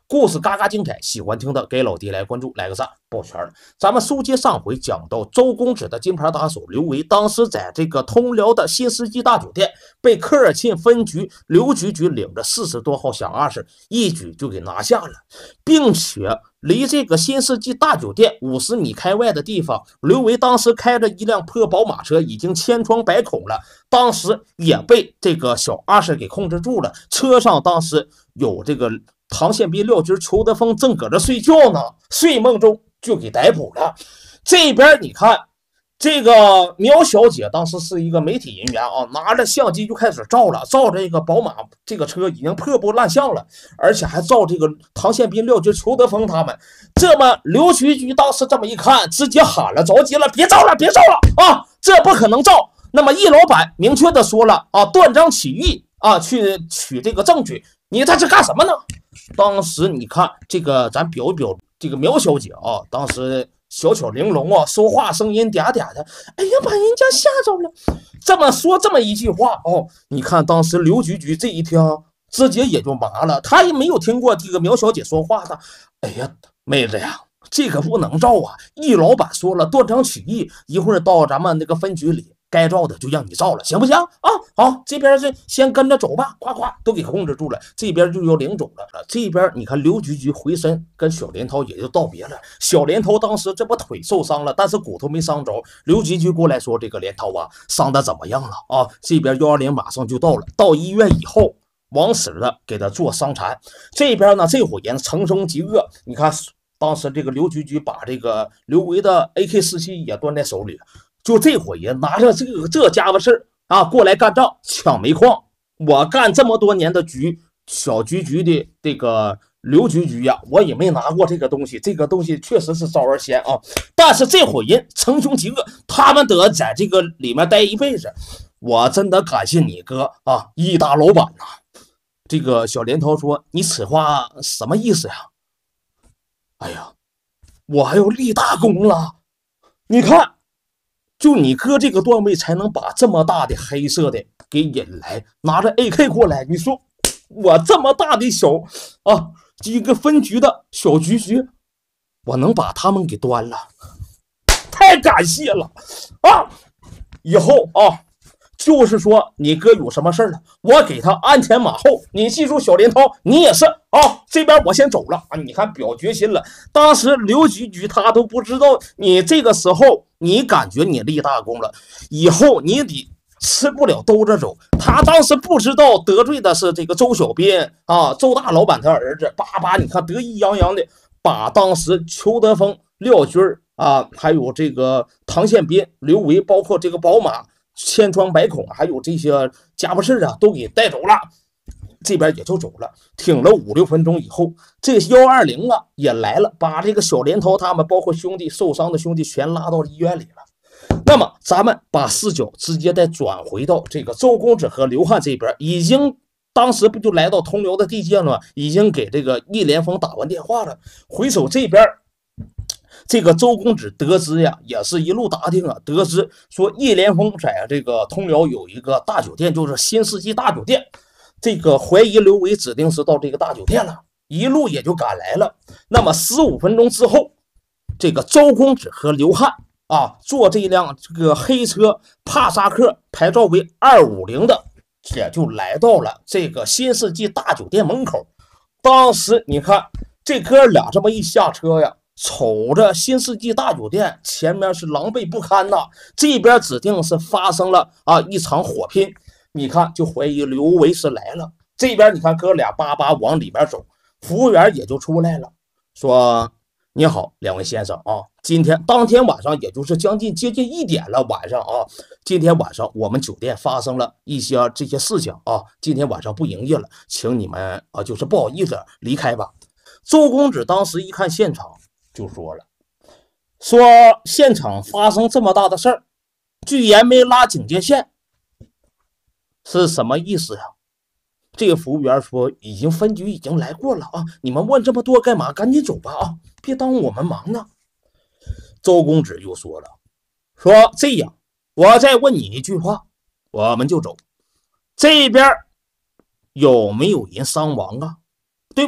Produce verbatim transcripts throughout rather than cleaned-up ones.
故事嘎嘎精彩，喜欢听的给老弟来关注，来个赞，抱拳了。咱们书接上回讲到，周公子的金牌打手刘维，当时在这个通辽的新世纪大酒店，被科尔沁分局刘局局领着四十多号小阿婶一举就给拿下了，并且离这个新世纪大酒店五十米开外的地方，刘维当时开着一辆破宝马车，已经千疮百孔了，当时也被这个小阿婶给控制住了。车上当时有这个唐宪斌、廖军、裘德峰正搁这睡觉呢，睡梦中就给逮捕了。这边你看，这个苗小姐当时是一个媒体人员啊，拿着相机就开始照了，照这个宝马这个车已经破布烂相了，而且还照这个唐宪斌、廖军、裘德峰他们。这么刘局局当时这么一看，直接喊了，着急了，别照了，别照了啊，这不可能照。那么易老板明确的说了啊，断章取义啊，去取这个证据，你这是干什么呢？当时你看这个，咱表一表这个苗小姐啊，当时小巧玲珑啊，说话声音嗲嗲的，哎呀，把人家吓着了。这么说这么一句话哦，你看当时刘局局这一听，直接也就麻了，他也没有听过这个苗小姐说话的。哎呀，妹子呀，这个不能照啊！易老板说了，断章取义，一会儿到咱们那个分局里。该照的就让你照了，行不行啊？好，这边是先跟着走吧，夸夸都给控制住了，这边就要领走了。这边你看刘局局回身跟小连涛也就道别了。小连涛当时这不腿受伤了，但是骨头没伤着。刘局局过来说：“这个连涛啊，伤的怎么样了啊？”这边幺二零马上就到了，到医院以后，往死的给他做伤残。这边呢，这伙人乘胜极恶，你看当时这个刘局局把这个刘维的 A K 四七也端在手里。就这伙人拿着这个这家伙事啊，过来干仗抢煤矿。我干这么多年的局，小局局的这个刘局局呀，我也没拿过这个东西。这个东西确实是招人嫌啊。但是这伙人乘凶极恶，他们得在这个里面待一辈子。我真的感谢你哥啊，易大老板呐、啊。这个小连涛说：“你此话什么意思呀？”哎呀，我还要立大功了。你看。就你哥这个段位才能把这么大的黑色的给引来，拿着 A K 过来，你说我这么大的小啊一个分局的小局局，我能把他们给端了，太感谢了啊！以后啊，就是说你哥有什么事了，我给他鞍前马后。你记住，小连涛，你也是啊。这边我先走了啊！你看表决心了。当时刘局局他都不知道，你这个时候。你感觉你立大功了，以后你得吃不了兜着走。他当时不知道得罪的是这个周小斌啊，周大老板他儿子，叭叭，你看得意洋洋的把当时裘德峰、廖军啊，还有这个唐宪斌、刘维，包括这个宝马千疮百孔，还有这些家伙事啊，都给带走了。这边也就走了，挺了五六分钟以后，这幺二零啊也来了，把这个小连涛他们包括兄弟受伤的兄弟全拉到医院里了。那么咱们把视角直接再转回到这个周公子和刘汉这边，已经当时不就来到通辽的地界了，已经给这个易连峰打完电话了。回首这边，这个周公子得知呀，也是一路打听啊，得知说易连峰在这个通辽有一个大酒店，就是新世纪大酒店。这个怀疑刘维指定是到这个大酒店了，一路也就赶来了。那么十五分钟之后，这个周公子和刘汉啊，坐这辆这个黑车帕萨克牌照为二五零的，也就来到了这个新世纪大酒店门口。当时你看这哥俩这么一下车呀，瞅着新世纪大酒店前面是狼狈不堪呐，这边指定是发生了啊一场火拼。你看，就怀疑刘维是来了。这边你看，哥俩叭叭往里边走，服务员也就出来了，说：“你好，两位先生啊，今天当天晚上，也就是将近接近一点了，晚上啊，今天晚上我们酒店发生了一些这些事情啊，今天晚上不营业了，请你们啊，就是不好意思离开吧。”周公子当时一看现场，就说了：“说现场发生这么大的事儿，居然没拉警戒线。”是什么意思呀？这个服务员说：“已经分局已经来过了啊，你们问这么多干嘛？赶紧走吧啊，别耽误我们忙呢。”周公子又说了：“说这样，我再问你一句话，我们就走。这边有没有人伤亡啊？对不对？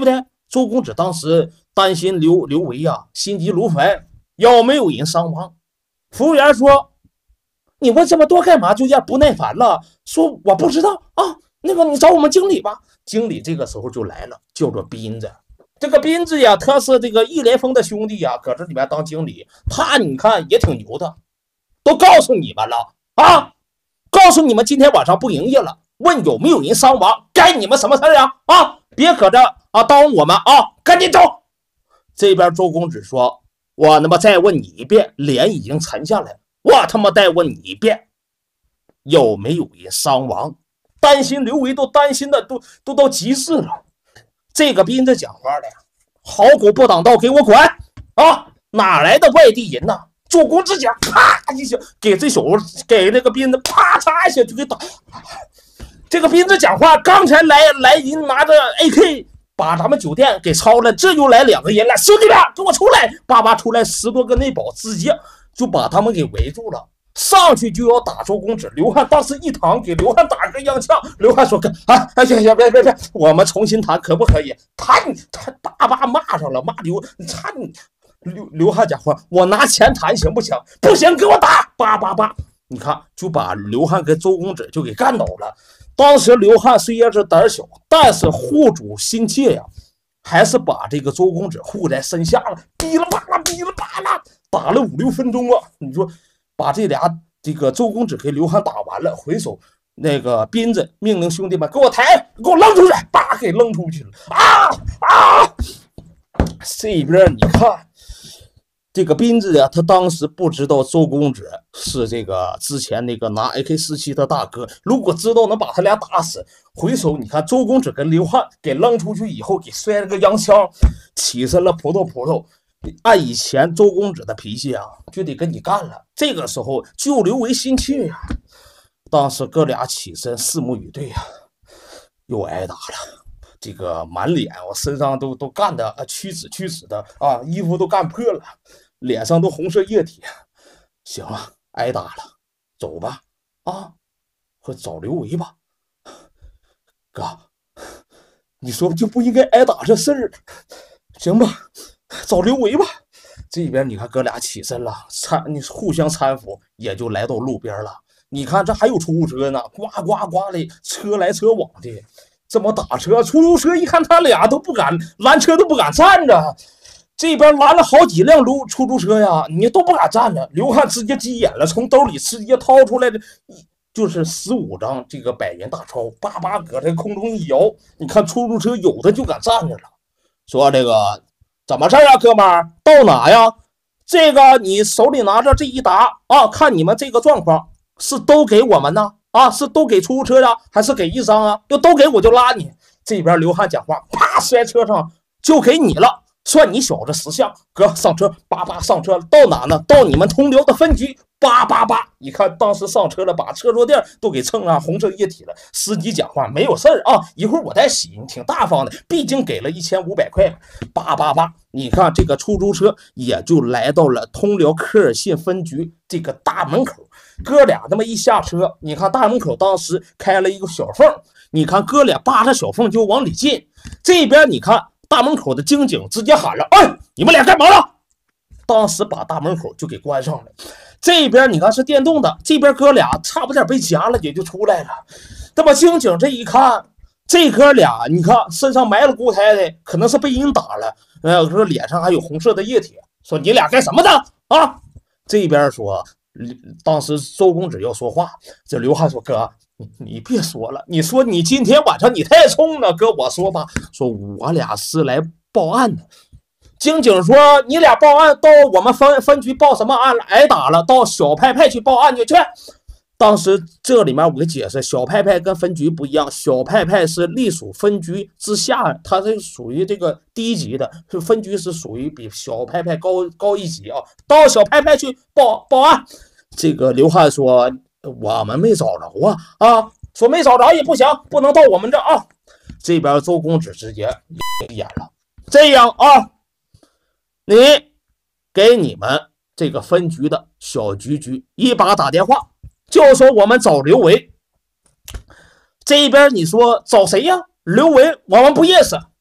周公子当时担心刘刘维呀、啊、心急如焚，有没有人伤亡？服务员说：“你问这么多干嘛？”就有点不耐烦了，说：“我不知道啊，那个你找我们经理吧。”经理这个时候就来了，叫做斌子。这个斌子呀，他是这个易连峰的兄弟呀，搁这里面当经理，他你看也挺牛的，都告诉你们了啊，告诉你们今天晚上不营业了，问有没有人伤亡，该你们什么事呀？啊，别搁这啊耽误我们啊，赶紧走。这边周公子说：“我他妈再问你一遍，脸已经沉下来，我他妈再问你一遍，有没有人伤亡？”担心刘维都担心的都都到极致了。这个斌子讲话了呀，好狗不挡道，给我滚啊！哪来的外地人呢？周公子讲，啪一下给这小给那个斌子啪嚓一下就给打。这个斌子讲话，刚才来来人拿着 A K 把咱们酒店给抄了，这又来两个人了，兄弟们给我出来！叭叭出来十多个内保，直接就把他们给围住了。上去就要打周公子，刘汉当时一躺给刘汉打个踉跄。刘汉说：“啊，哎行行，别别别，我们重新谈，可不可以？”他他叭叭骂上了，骂刘他刘刘汉讲话：“我拿钱谈行不行？不行，给我打！”叭叭叭，你看就把刘汉跟周公子就给干倒了。当时刘汉虽然是胆小，但是护主心切呀，还是把这个周公子护在身下了，哔啦吧啦，哔啦吧啦，打了五六分钟啊！你说。把这俩这个周公子给刘汉打完了，回首那个斌子命令兄弟们给我抬，给我扔出去，叭给扔出去了啊啊！这边你看这个斌子呀，他当时不知道周公子是这个之前那个拿 A K 四十七 的大哥，如果知道能把他俩打死，回首你看周公子跟刘汉给扔出去以后，给摔了个洋枪，起身了扑通扑通。按以前周公子的脾气啊，就得跟你干了。这个时候救刘维心切呀，当时哥俩起身四目以对呀，又挨打了。这个满脸我身上都都干的啊屈指屈指的啊，衣服都干破了，脸上都红色液体。行了，挨打了，走吧啊，或找刘维吧。哥，你说就不应该挨打这事儿，行吧？找刘维吧。这边你看哥俩起身了，搀你互相搀扶，也就来到路边了。你看这还有出租车呢，呱呱呱的车来车往的，这么打车，出租车一看他俩都不敢拦车，都不敢站着。这边拦了好几辆路出租车呀，你都不敢站着。刘汉直接急眼了，从兜里直接掏出来的就是十五张这个百元大钞，叭叭搁这空中一摇。你看出租车有的就敢站着了，说这个。怎么事啊，哥们儿？到哪呀？这个你手里拿着这一沓啊，看你们这个状况，是都给我们呢？啊，是都给出租车呀，还是给一张啊？要都给我就拉你。这边刘汉讲话，啪摔车上，就给你了，算你小子识相。哥上车，叭叭上车了，到哪呢？到你们通辽的分局。叭叭叭！你看，当时上车了，把车坐垫都给蹭上红色液体了。司机讲话没有事儿啊，一会儿我再洗。你挺大方的，毕竟给了一千五百块。叭叭叭！你看这个出租车也就来到了通辽科尔沁分局这个大门口。哥俩那么一下车，你看大门口当时开了一个小缝，你看哥俩扒着小缝就往里进。这边你看大门口的警警直接喊了：“哎，你们俩干嘛了？”当时把大门口就给关上了。这边你看是电动的，这边哥俩差不点被夹了，也就出来了。那么刑警这一看，这哥俩你看身上埋了骨胎的，可能是被人打了，呃，说脸上还有红色的液体，说你俩干什么的啊？这边说，当时周公子要说话，这刘汉说：“哥，你你别说了，你说你今天晚上你太冲了，哥，我说吧，说我俩是来报案的。”警警说：“你俩报案，到我们分分局报什么案了？挨打了，到小派派去报案去。”去。当时这里面我给解释，小派派跟分局不一样，小派派是隶属分局之下，它是属于这个低级的，分局是属于比小派派高高一级啊。到小派派去报报案。这个刘汉说：“我们没找着啊啊，说没找着也不行，不能到我们这啊。”这边周公子直接演了，这样啊。你给你们这个分局的小局局一把打电话，就说我们找刘维。这边你说找谁呀？刘维我们不认识，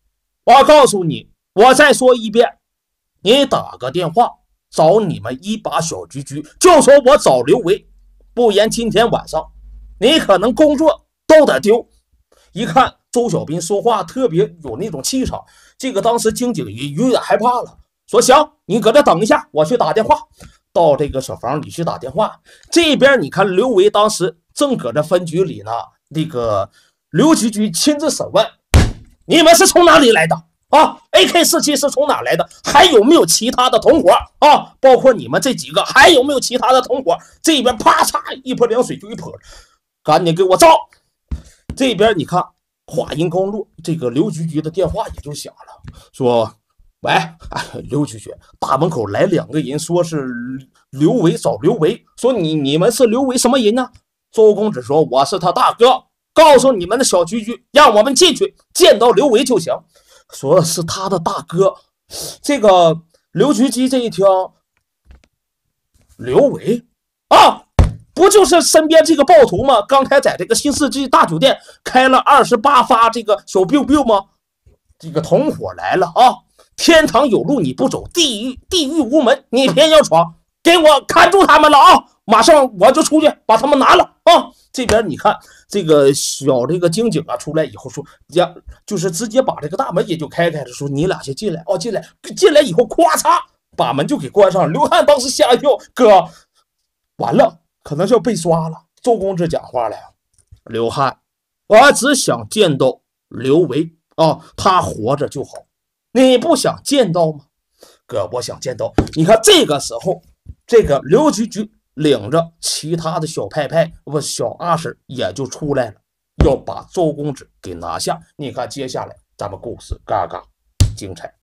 我告诉你，我再说一遍，你打个电话找你们一把小局局，就说我找刘维，不然今天晚上你可能工作都得丢。一看周小斌说话特别有那种气场，这个当时经警也有点害怕了，说行，你搁这等一下，我去打电话。到这个小房里去打电话，这边你看刘维当时正搁这分局里呢，那个刘局局亲自审问，你们是从哪里来的啊 ？A K 四七 是从哪来的？还有没有其他的同伙啊？包括你们这几个，还有没有其他的同伙？这边啪嚓一泼凉水就一泼，赶紧给我照！这边你看话音刚落，这个刘局局的电话也就响了，说：“喂，哎，刘局局，大门口来两个人，说是刘维找刘维，说你你们是刘维什么人呢？”周公子说：“我是他大哥，告诉你们的小局局，让我们进去见到刘维就行。”说是他的大哥，这个刘局基这一听，刘维啊，不就是身边这个暴徒吗？刚才在这个新世纪大酒店开了二十八发这个小 biu biu 吗？这个同伙来了啊！天堂有路你不走，地狱地狱无门你偏要闯，给我看住他们了啊！马上我就出去把他们拿了啊！这边你看这个小这个刑警啊出来以后说，呀，就是直接把这个大门也就开开了，说你俩先进来哦，进来进来以后，咵嚓把门就给关上。刘汉当时吓一跳，哥，完了，可能就要被抓了。周公子讲话了，刘汉，我只想见到刘维啊，他活着就好。你不想见到吗？哥，我想见到。你看这个时候，这个刘局局领着其他的小派派不小阿婶也就出来了，要把周公子给拿下。你看接下来咱们故事嘎嘎精彩。